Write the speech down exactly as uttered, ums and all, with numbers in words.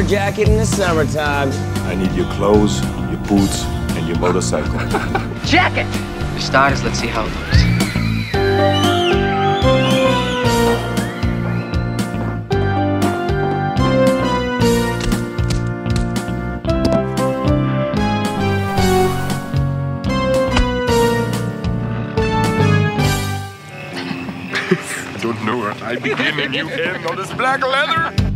jacket in the summertime. I need your clothes, your boots, and your motorcycle. Jacket! For starters, let's see how it looks. I don't know where I begin and you end on this black leather.